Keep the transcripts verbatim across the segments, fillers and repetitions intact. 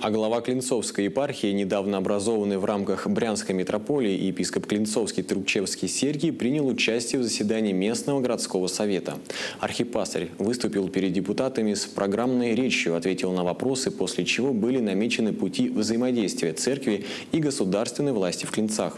А глава Клинцовской епархии, недавно образованный в рамках Брянской митрополии, епископ Клинцовский Трубчевский Сергий, принял участие в заседании местного городского совета. Архипастырь выступил перед депутатами с программной речью, ответил на вопросы, после чего были намечены пути взаимодействия церкви и государственной власти в Клинцах.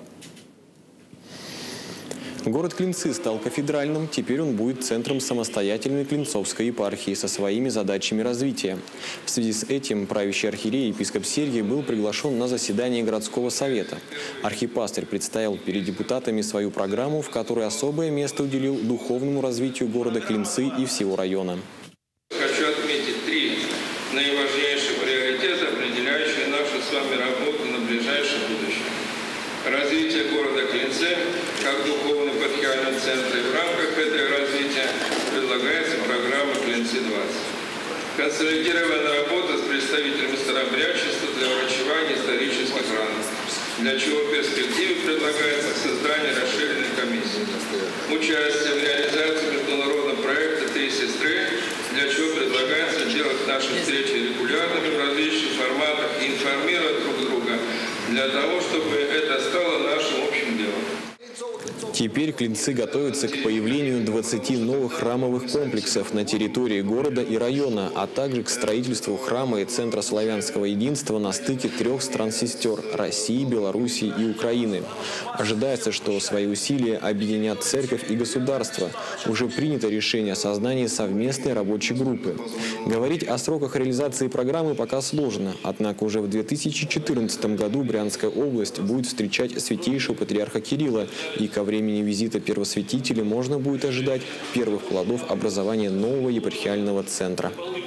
Город Клинцы стал кафедральным, теперь он будет центром самостоятельной Клинцовской епархии со своими задачами развития. В связи с этим правящий архиерей епископ Сергий был приглашен на заседание городского совета. Архипастырь представил перед депутатами свою программу, в которой особое место уделил духовному развитию города Клинцы и всего района. Хочу отметить три наиважнейших приоритета, определяющие нашу с вами работу на ближайшее будущее. Развитие города Клинцы как духовный епархиальный центр. И в рамках этого развития предлагается программа Клинцы двадцать. Консолидированная работа с представителями старообрядчества для врачевания исторических ран, для чего в перспективе предлагается создание расширенной комиссии. Участие в реализации международного проекта «Три сестры», для чего предлагается делать наши встречи регулярными в различных форматах и информировать друг друга, для того, чтобы это стало нашим общим делом. Теперь Клинцы готовятся к появлению двадцати новых храмовых комплексов на территории города и района, а также к строительству храма и центра славянского единства на стыке трех стран-сестер – России, Белоруссии и Украины. Ожидается, что свои усилия объединят церковь и государство. Уже принято решение о создании совместной рабочей группы. Говорить о сроках реализации программы пока сложно, однако уже в две тысячи четырнадцатом году Брянская область будет встречать святейшего патриарха Кирилла, и ко времени визита первосвятителя можно будет ожидать первых плодов образования нового епархиального центра.